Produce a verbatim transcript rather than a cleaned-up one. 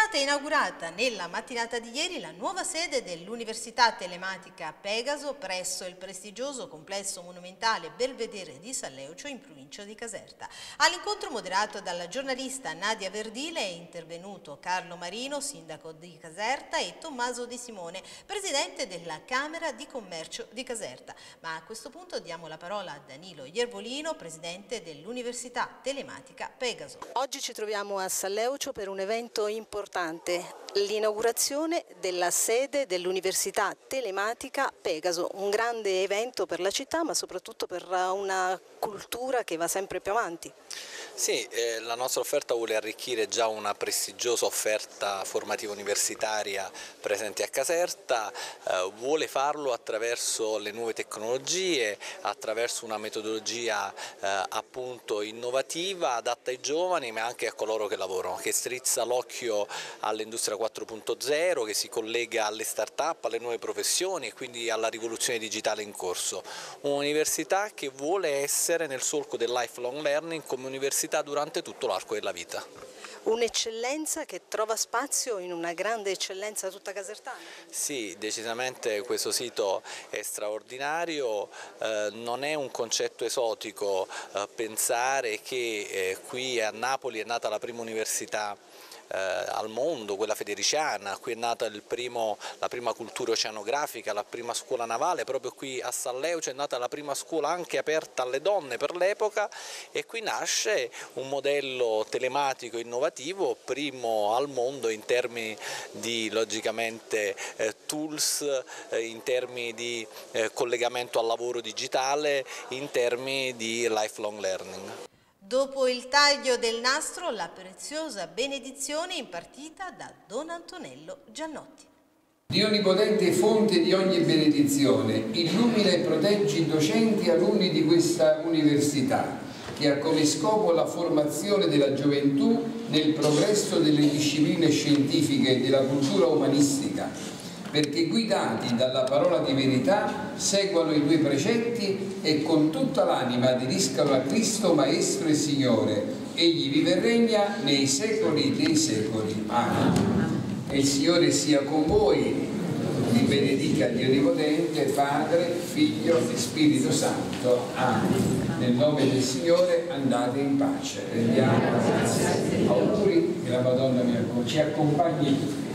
stata inaugurata nella mattinata di ieri la nuova sede dell'Università Telematica Pegaso presso il prestigioso complesso monumentale Belvedere di San Leucio in provincia di Caserta. All'incontro moderato dalla giornalista Nadia Verdile è intervenuto Carlo Marino, sindaco di Caserta, e Tommaso De Simone, presidente della Camera di Commercio di Caserta. Ma a questo punto diamo la parola a Danilo Iervolino, presidente dell'Università Telematica Pegaso. Oggi ci troviamo a San Leucio per un evento importante, l'inaugurazione della sede dell'Università Telematica Pegaso, un grande evento per la città ma soprattutto per una cultura che va sempre più avanti. Sì, eh, la nostra offerta vuole arricchire già una prestigiosa offerta formativa universitaria presente a Caserta, eh, vuole farlo attraverso le nuove tecnologie, attraverso una metodologia eh, appunto innovativa, adatta ai giovani ma anche a coloro che lavorano, che strizza l'occhio all'industria quattro punto zero, che si collega alle start-up, alle nuove professioni e quindi alla rivoluzione digitale in corso. Un'università che vuole essere nel solco del lifelong learning come università durante tutto l'arco della vita. Un'eccellenza che trova spazio in una grande eccellenza tutta casertana? Sì, decisamente questo sito è straordinario, eh, non è un concetto esotico eh, pensare che eh, qui a Napoli è nata la prima università Eh, al mondo, quella federiciana, qui è nata il primo, la prima cultura oceanografica, la prima scuola navale, proprio qui a San Leucio è nata la prima scuola anche aperta alle donne per l'epoca e qui nasce un modello telematico innovativo, primo al mondo in termini di logicamente eh, tools, eh, in termini di eh, collegamento al lavoro digitale, in termini di lifelong learning. Dopo il taglio del nastro, la preziosa benedizione impartita da Don Antonello Giannotti. Dio Onnipotente, fonte di ogni benedizione, illumina e proteggi i docenti e alunni di questa università, che ha come scopo la formazione della gioventù nel progresso delle discipline scientifiche e della cultura umanistica, perché guidati dalla parola di verità seguano i tuoi precetti e con tutta l'anima aderiscano a Cristo Maestro e Signore. Egli vive e regna nei secoli dei secoli. Amen. E il Signore sia con voi, vi benedica Dio Onnipotente, Padre, Figlio e Spirito Santo. Amen. Nel nome del Signore andate in pace. Rendiamo grazie. Auguri che la Madonna ci accompagni tutti.